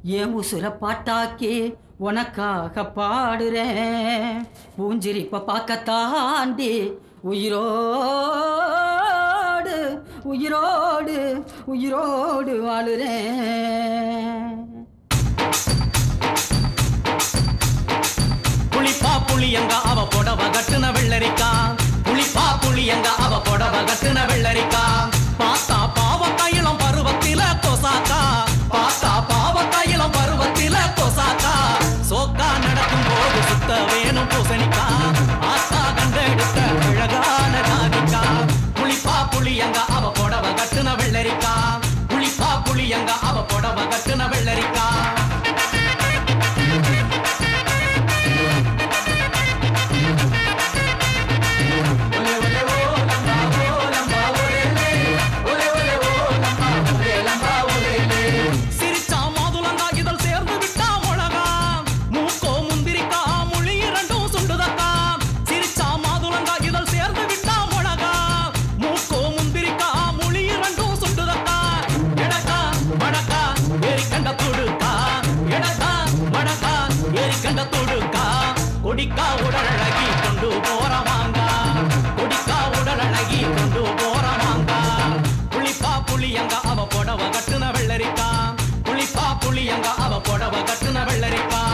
ஏன் உசுர பாட்டாக்கி உனக்காக பாடுறேன். பூஞ்சிரிப்ப பார்க்கத்தாண்டி உயிரோடு உயிரோடு உயிரோடு வாழுறேன். புளிப்பா புளியங்க அவ புடவ கட்டுன வெள்ளரிக்கா. புளிப்பா புளியங்க அவ புடவ கட்டுன வெள்ளரிக்கா. பார்த்தா பாவக்காயிலம் பருவத்தில கொசாக்கா. பார்த்தா பாவக்காயிலம் பருவத்தில கொசாக்கா. சோக்கா நடக்கும் போது சுத்த வேணும் பூசணிக்கா. ஆத்தா கண்டெடுத்த அழகான ஜாதிக்கா. புளிப்பா புளியங்க அவ புடவ கட்டுன வெள்ளரிக்கா. புளிப்பா புளியங்க அவ புடவ கட்டுன வெள்ளரிக்கா. கொடிக்கா உடலழகி கொண்டு போறவாங்க. கொடிக்கா உடலழகி கொண்டு போறவாங்க. புளிப்பா புளியங்க அவ புடவ கட்டுன வெள்ளரிக்கா. புளிப்பா புளியங்க அவ புடவ கட்டுன வெள்ளரிக்கா.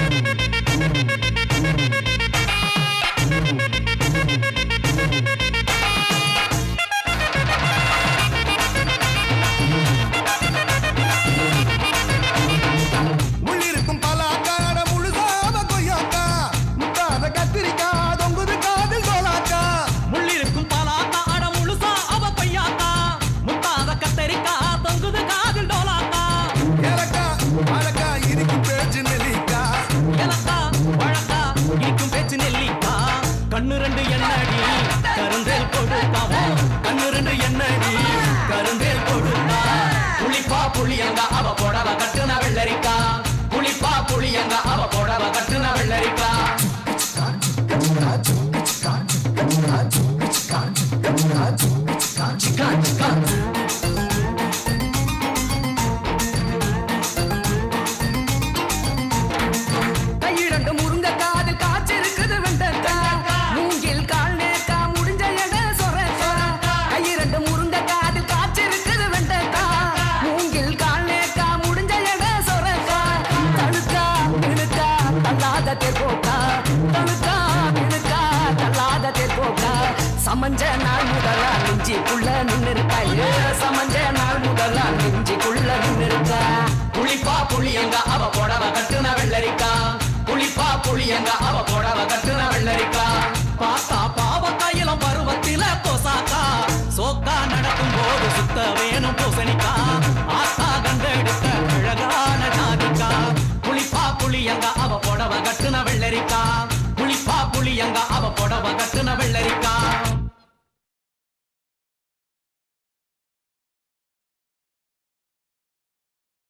கண்ணு ரெண்டு எண்ணடி கருந்தேல் கொடுத்தாவோ. கண்ணு ரெண்டு எண்ணடி கருந்தேல் கொடுத்தா. புளிப்பா புளியங்க அவ புடவ கட்டுன வெள்ளரிக்கா. புளிப்பா புளியங்க அவ புடவ கட்டுன வெள்ளரிக்கா. கையிரண்டு முருங்க காதில் காய்ச்சி இருக்குது வெண்டக்கா. மூங்கில் கால் நேக்கா முடிஞ்ச எட சொரக்கா. கையிரண்டு முருங்க காதில் காய்ச்சி இருக்குது வெண்டக்கா. மூங்கில் கால் நேக்கா முடிஞ்ச எட சொரக்கா. தழுக்கா மினுக்கா தள்ளாத தேர்கோக்கா. தழுக்கா மினுக்கா தள்ளாத தேர்கோக்கா. சமஞ்ச நாள் முதலா நெஞ்சிக்குள்ள நின்னுருக்கா. சமஞ்ச நாள் முதலா நெஞ்சிக்குள்ள நின்னுருக்கா. புளிப்பா புளியங்க அவ புடவ கட்டுன வெள்ளரிக்கா. புளிப்பா புளியங்க அவ புடவ கட்டுன வெள்ளரிக்கா. பார்த்தா பாவக்காயிலம் பருவத்தில கொசாக்கா. சோக்கா நடக்கும் போது சுத்த வேணும் பூசணிக்கா. ஆத்தா கண்டெடுத்த அழகான ஜாதிக்கா. புளிப்பா புளியங்க அவ புடவ கட்டுன வெள்ளரிக்கா. புளிப்பா புளியங்க அவ புடவ கட்டுன